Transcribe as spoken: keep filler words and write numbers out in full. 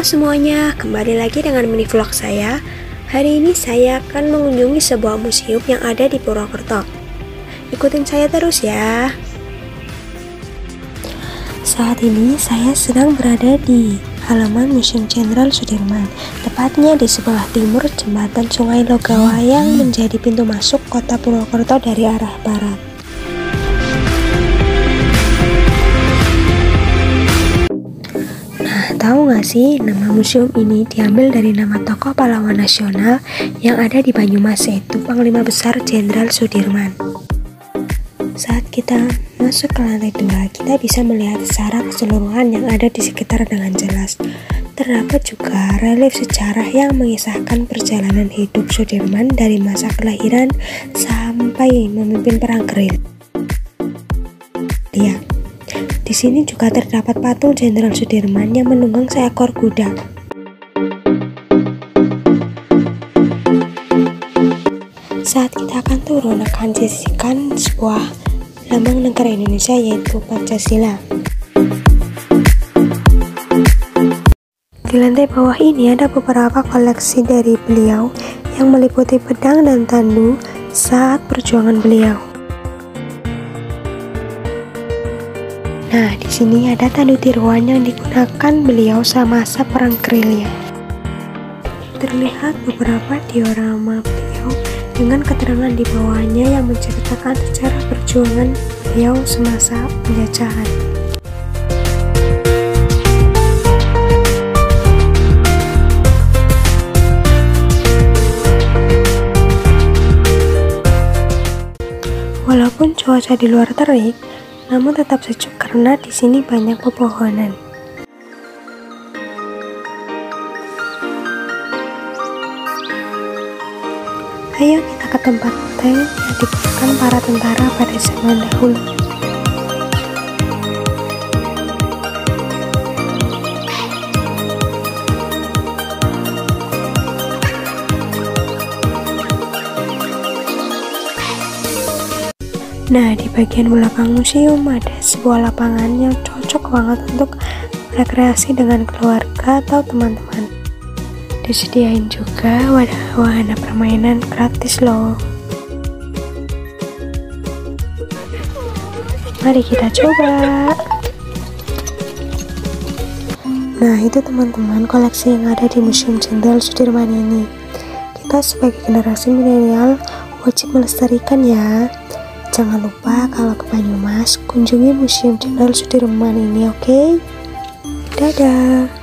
semuanya, kembali lagi dengan mini vlog saya. Hari ini saya akan mengunjungi sebuah museum yang ada di Purwokerto. Ikutin saya terus ya. Saat ini saya sedang berada di halaman Museum Jenderal Sudirman, tepatnya di sebelah timur jembatan Sungai Logawa yang menjadi pintu masuk kota Purwokerto dari arah barat. Tahu nggak sih, nama museum ini diambil dari nama tokoh pahlawan nasional yang ada di Banyumas, yaitu Panglima Besar Jenderal Sudirman. Saat kita masuk ke lantai dua, kita bisa melihat secara keseluruhan yang ada di sekitar dengan jelas. Terdapat juga relief sejarah yang mengisahkan perjalanan hidup Sudirman dari masa kelahiran sampai memimpin perang gerilya. Di sini juga terdapat patung Jenderal Sudirman yang menunggang seekor kuda. Saat kita akan turun, akan disaksikan sebuah lambang negara Indonesia, yaitu Pancasila. Di lantai bawah ini ada beberapa koleksi dari beliau yang meliputi pedang dan tandu saat perjuangan beliau. Nah, di sini ada tandu tiruan yang digunakan beliau semasa perang gerilya. Terlihat beberapa diorama beliau dengan keterangan di bawahnya yang menceritakan sejarah perjuangan beliau semasa penjajahan. Walaupun cuaca di luar terik, namun tetap sejuk karena di sini banyak pepohonan. Ayo kita ke tempat tank yang digunakan para tentara pada zaman dahulu. Nah, di bagian belakang museum ada sebuah lapangan yang cocok banget untuk rekreasi dengan keluarga atau teman-teman. Disediain juga wahana permainan gratis loh. Mari kita coba. Nah, itu teman-teman koleksi yang ada di Museum Jenderal Sudirman ini. Kita sebagai generasi milenial wajib melestarikan ya. Jangan lupa kalau ke Banyumas, kunjungi Museum Jenderal Sudirman ini, oke? Okay? Dadah!